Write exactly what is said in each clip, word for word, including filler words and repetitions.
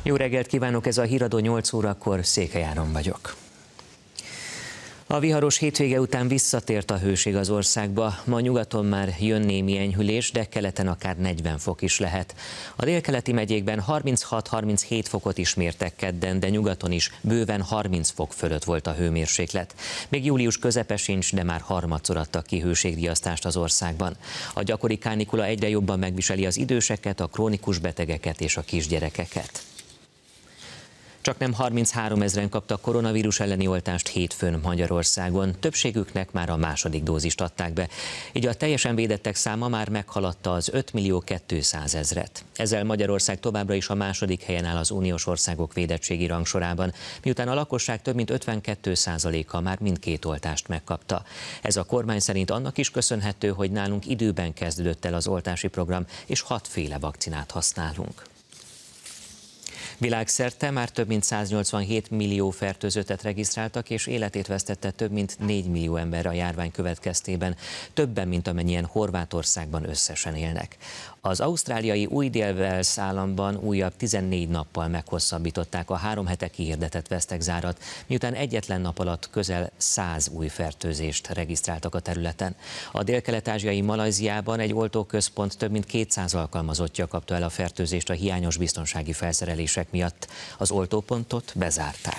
Jó reggelt kívánok, ez a Híradó nyolc órakor, Székely Áron vagyok. A viharos hétvége után visszatért a hőség az országba, ma nyugaton már jön némi enyhülés, de keleten akár negyven fok is lehet. A délkeleti megyékben harminchat-harminchét fokot is mértek kedden, de nyugaton is bőven harminc fok fölött volt a hőmérséklet. Még július közepe sincs, de már harmadszor adtak ki hőségriasztást az országban. A gyakori kánikula egyre jobban megviseli az időseket, a krónikus betegeket és a kisgyerekeket. Csaknem harminchárom ezren kaptak koronavírus elleni oltást hétfőn Magyarországon. Többségüknek már a második dózist adták be, így a teljesen védettek száma már meghaladta az ötmillió kétszázezret. Ezzel Magyarország továbbra is a második helyen áll az uniós országok védettségi rangsorában, miután a lakosság több mint ötvenkét százaléka már mindkét oltást megkapta. Ez a kormány szerint annak is köszönhető, hogy nálunk időben kezdődött el az oltási program, és hatféle vakcinát használunk. Világszerte már több mint száznyolcvanhét millió fertőzöttet regisztráltak, és életét vesztette több mint négy millió ember a járvány következtében, többen, mint amennyien Horvátországban összesen élnek. Az ausztráliai Új-Dél-Wales államban újabb tizennégy nappal meghosszabbították a három hete kihirdetett vesztegzárat, miután egyetlen nap alatt közel száz új fertőzést regisztráltak a területen. A délkelet-ázsiai Malajziában egy oltóközpont több mint kétszáz alkalmazottja kapta el a fertőzést a hiányos biztonsági felszerelések miatt. Az oltópontot bezárták.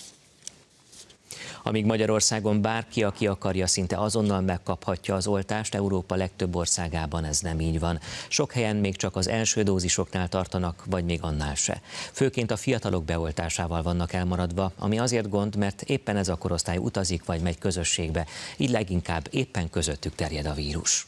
Amíg Magyarországon bárki, aki akarja, szinte azonnal megkaphatja az oltást, Európa legtöbb országában ez nem így van. Sok helyen még csak az első dózisoknál tartanak, vagy még annál se. Főként a fiatalok beoltásával vannak elmaradva, ami azért gond, mert éppen ez a korosztály utazik vagy megy közösségbe, így leginkább éppen közöttük terjed a vírus.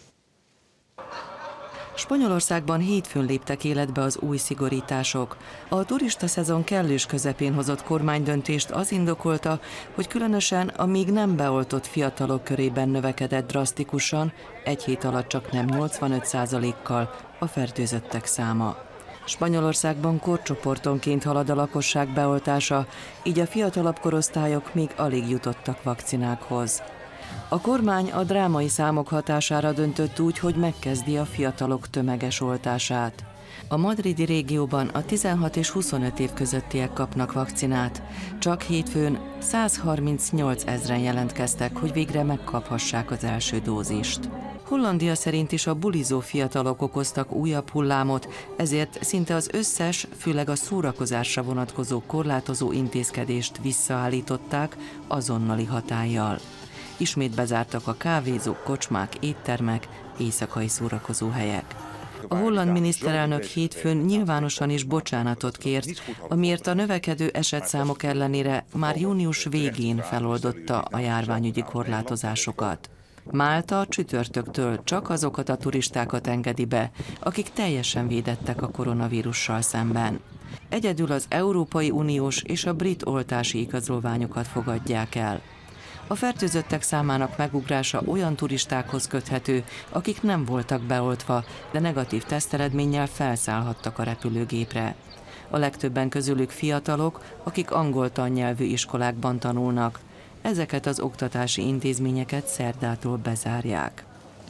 Spanyolországban hétfőn léptek életbe az új szigorítások. A turista szezon kellős közepén hozott kormánydöntést az indokolta, hogy különösen a még nem beoltott fiatalok körében növekedett drasztikusan, egy hét alatt csak nem nyolcvanöt százalékkal a fertőzöttek száma. Spanyolországban korcsoportonként halad a lakosság beoltása, így a fiatalabb korosztályok még alig jutottak vakcinákhoz. A kormány a drámai számok hatására döntött úgy, hogy megkezdi a fiatalok tömeges oltását. A madridi régióban a tizenhat és huszonöt év közöttiek kapnak vakcinát. Csak hétfőn százharmincnyolc ezren jelentkeztek, hogy végre megkaphassák az első dózist. Hollandia szerint is a bulizó fiatalok okoztak újabb hullámot, ezért szinte az összes, főleg a szórakozásra vonatkozó korlátozó intézkedést visszaállították azonnali hatállyal. Ismét bezártak a kávézók, kocsmák, éttermek, éjszakai szórakozóhelyek. A holland miniszterelnök hétfőn nyilvánosan is bocsánatot kért, amiért a növekedő esetszámok ellenére már június végén feloldotta a járványügyi korlátozásokat. Málta csütörtöktől csak azokat a turistákat engedi be, akik teljesen védettek a koronavírussal szemben. Egyedül az Európai Uniós és a brit oltási igazolványokat fogadják el. A fertőzöttek számának megugrása olyan turistákhoz köthető, akik nem voltak beoltva, de negatív teszteredménnyel felszállhattak a repülőgépre. A legtöbben közülük fiatalok, akik angol tannyelvű iskolákban tanulnak. Ezeket az oktatási intézményeket szerdától bezárják.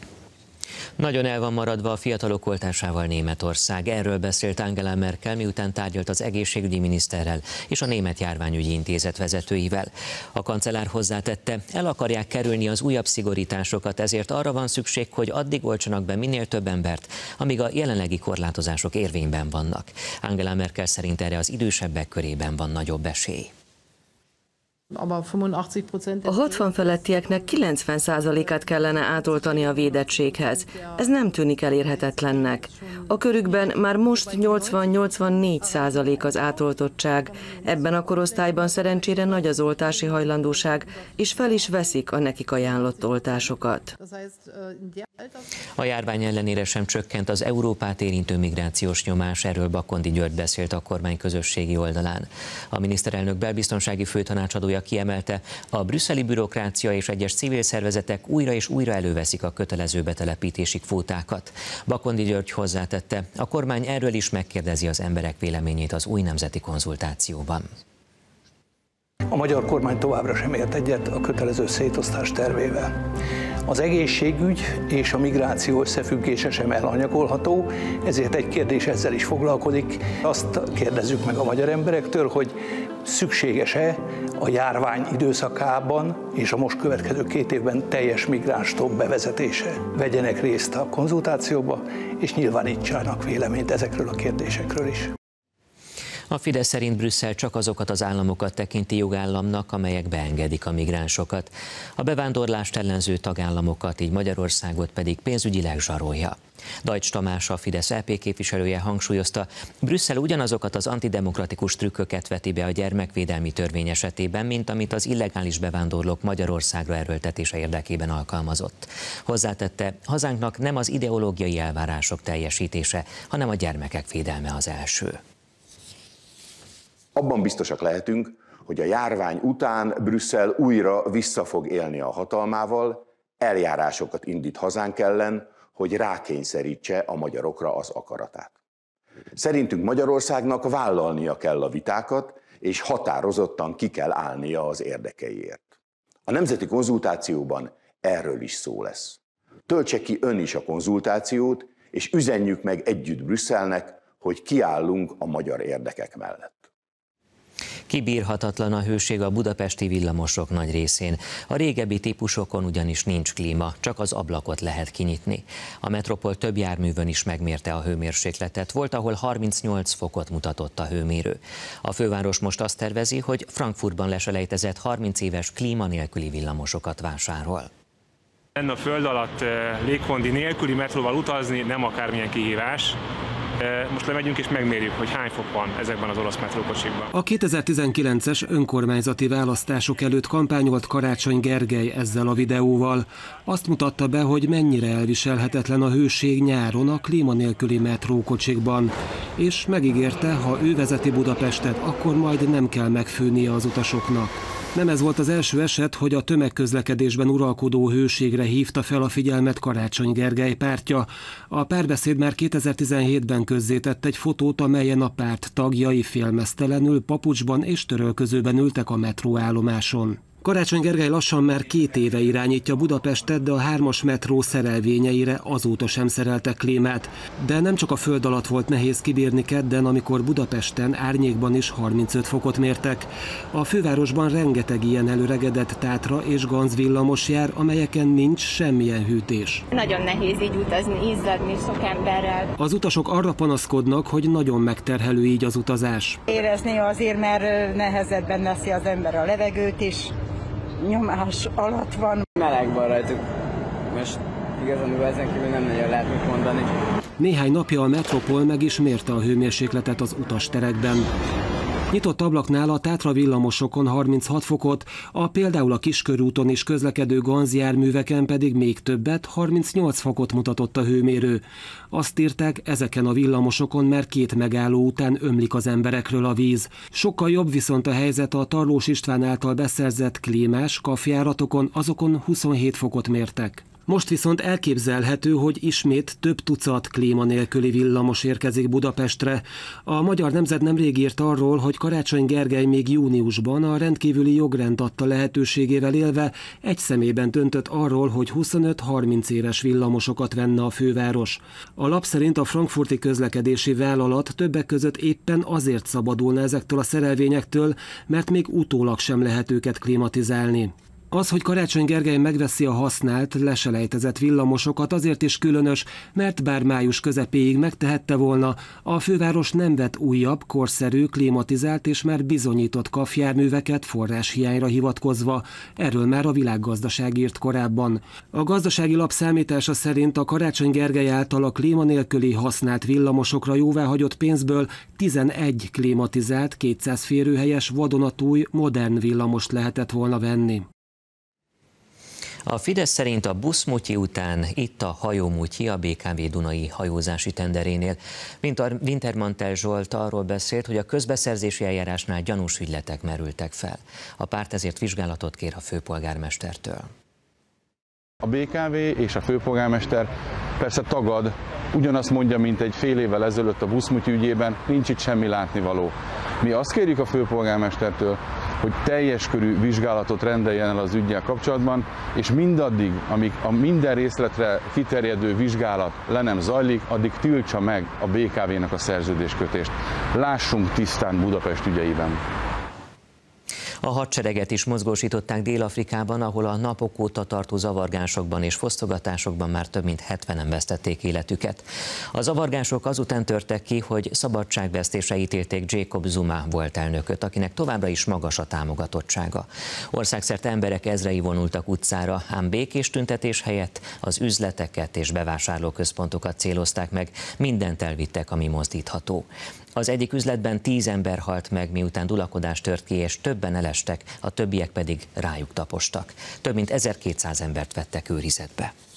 Nagyon el van maradva a fiatalok oltásával Németország. Erről beszélt Angela Merkel, miután tárgyalt az egészségügyi miniszterrel és a Német Járványügyi Intézet vezetőivel. A kancellár hozzátette, el akarják kerülni az újabb szigorításokat, ezért arra van szükség, hogy addig oltsanak be minél több embert, amíg a jelenlegi korlátozások érvényben vannak. Angela Merkel szerint erre az idősebbek körében van nagyobb esély. A hatvan felettieknek kilencven százalékát kellene átoltani a védettséghez. Ez nem tűnik elérhetetlennek. A körükben már most nyolcvan-nyolcvannégy százalék az átoltottság. Ebben a korosztályban szerencsére nagy az oltási hajlandóság, és fel is veszik a nekik ajánlott oltásokat. A járvány ellenére sem csökkent az Európát érintő migrációs nyomás, erről Bakondi György beszélt a kormány közösségi oldalán. A miniszterelnök belbiztonsági főtanácsadója kiemelte, a brüsszeli bürokrácia és egyes civil szervezetek újra és újra előveszik a kötelező betelepítési kvótákat. Bakondi György hozzátette, a kormány erről is megkérdezi az emberek véleményét az új nemzeti konzultációban. A magyar kormány továbbra sem ért egyet a kötelező szétosztás tervével. Az egészségügy és a migráció összefüggése sem elhanyagolható, ezért egy kérdés ezzel is foglalkozik. Azt kérdezzük meg a magyar emberektől, hogy szükséges-e a járvány időszakában és a most következő két évben teljes migránstop bevezetése. Vegyenek részt a konzultációba, és nyilvánítsanak véleményt ezekről a kérdésekről is. A Fidesz szerint Brüsszel csak azokat az államokat tekinti jogállamnak, amelyek beengedik a migránsokat. A bevándorlást ellenző tagállamokat, így Magyarországot pedig pénzügyileg zsarolja. Dajcs Tamás, a Fidesz é pé képviselője hangsúlyozta, Brüsszel ugyanazokat az antidemokratikus trükköket veti be a gyermekvédelmi törvény esetében, mint amit az illegális bevándorlók Magyarországra erőltetése érdekében alkalmazott. Hozzátette, hazánknak nem az ideológiai elvárások teljesítése, hanem a gyermekek védelme az első. Abban biztosak lehetünk, hogy a járvány után Brüsszel újra vissza fog élni a hatalmával, eljárásokat indít hazánk ellen, hogy rákényszerítse a magyarokra az akaratát. Szerintünk Magyarországnak vállalnia kell a vitákat, és határozottan ki kell állnia az érdekeiért. A nemzeti konzultációban erről is szó lesz. Töltse ki ön is a konzultációt, és üzenjük meg együtt Brüsszelnek, hogy kiállunk a magyar érdekek mellett. Kibírhatatlan a hőség a budapesti villamosok nagy részén. A régebbi típusokon ugyanis nincs klíma, csak az ablakot lehet kinyitni. A Metropol több járművön is megmérte a hőmérsékletet, volt, ahol harmincnyolc fokot mutatott a hőmérő. A főváros most azt tervezi, hogy Frankfurtban leselejtezett harminc éves klíma nélküli villamosokat vásárol. Lenne a föld alatt légkondi nélküli metróval utazni nem akármilyen kihívás. Most lemegyünk és megmérjük, hogy hány fok van ezekben az olasz metrókocsikban. A kétezer-tizenkilences önkormányzati választások előtt kampányolt Karácsony Gergely ezzel a videóval. Azt mutatta be, hogy mennyire elviselhetetlen a hőség nyáron a klíma nélküli metrókocsikban. És megígérte, ha ő vezeti Budapestet, akkor majd nem kell megfőnie az utasoknak. Nem ez volt az első eset, hogy a tömegközlekedésben uralkodó hőségre hívta fel a figyelmet Karácsony Gergely pártja. A Párbeszéd már kétezer-tizenhétben közzétett egy fotót, amelyen a párt tagjai félmeztelenül papucsban és törölközőben ültek a metróállomáson. Karácsony Gergely lassan már két éve irányítja Budapestet, de a hármas metró szerelvényeire azóta sem szereltek klímát. De nem csak a föld alatt volt nehéz kibírni kedden, amikor Budapesten árnyékban is harmincöt fokot mértek. A fővárosban rengeteg ilyen előregedett Tátra és Ganz villamos jár, amelyeken nincs semmilyen hűtés. Nagyon nehéz így utazni, izzadni sok emberrel. Az utasok arra panaszkodnak, hogy nagyon megterhelő így az utazás. Érezni azért, mert nehezebben veszi az ember a levegőt is. Nyomás alatt van. Meleg van rajtuk. Most igazán ezen kívül nem nagyon lehet mit mondani. Néhány napja a Metropol meg is mérte a hőmérsékletet az utasterekben. Nyitott ablaknál a Tátra villamosokon harminchat fokot, a például a Kiskörúton is közlekedő Ganz járműveken pedig még többet, harmincnyolc fokot mutatott a hőmérő. Azt írták, ezeken a villamosokon már két megálló után ömlik az emberekről a víz. Sokkal jobb viszont a helyzet a Tarlós István által beszerzett klímás kafjáratokon, azokon huszonhét fokot mértek. Most viszont elképzelhető, hogy ismét több tucat klíma nélküli villamos érkezik Budapestre. A Magyar Nemzet nemrég írt arról, hogy Karácsony Gergely még júniusban a rendkívüli jogrend adta lehetőségével élve egy személyben döntött arról, hogy huszonöt-harminc éves villamosokat venne a főváros. A lap szerint a frankfurti közlekedési vállalat többek között éppen azért szabadulna ezektől a szerelvényektől, mert még utólag sem lehet őket klimatizálni. Az, hogy Karácsony Gergely megveszi a használt, leselejtezett villamosokat, azért is különös, mert bár május közepéig megtehette volna, a főváros nem vett újabb, korszerű, klimatizált és már bizonyított kafjárműveket forráshiányra hivatkozva. Erről már a Világgazdaság írt korábban. A Gazdasági Lap számítása szerint a Karácsony Gergely által a klíma nélküli használt villamosokra jóváhagyott pénzből tizenegy klimatizált, kétszáz férőhelyes, vadonatúj, modern villamost lehetett volna venni. A Fidesz szerint a buszmutyi után itt a hajómutyi a bé ká vé Dunai hajózási tenderénél. Wintermantel Zsolt arról beszélt, hogy a közbeszerzési eljárásnál gyanús ügyletek merültek fel. A párt ezért vizsgálatot kér a főpolgármestertől. A bé ká vé és a főpolgármester persze tagad, ugyanazt mondja, mint egy fél évvel ezelőtt a buszmutyi ügyében, nincs itt semmi látnivaló. Mi azt kérjük a főpolgármestertől, hogy teljes körű vizsgálatot rendeljen el az üggyel kapcsolatban, és mindaddig, amíg a minden részletre kiterjedő vizsgálat le nem zajlik, addig tiltsa meg a bé ká vé-nek a szerződéskötést. Lássunk tisztán Budapest ügyeiben. A hadsereget is mozgósították Dél-Afrikában, ahol a napok óta tartó zavargásokban és fosztogatásokban már több mint hetvenen vesztették életüket. A zavargások azután törtek ki, hogy szabadságvesztésre ítélték Jacob Zuma volt elnököt, akinek továbbra is magas a támogatottsága. Országszerte emberek ezrei vonultak utcára, ám békés tüntetés helyett az üzleteket és bevásárlóközpontokat célozták meg, mindent elvittek, ami mozdítható. Az egyik üzletben tíz ember halt meg, miután dulakodás tört ki, és többen elestek, a többiek pedig rájuk tapostak. Több mint ezerkétszáz embert vettek őrizetbe.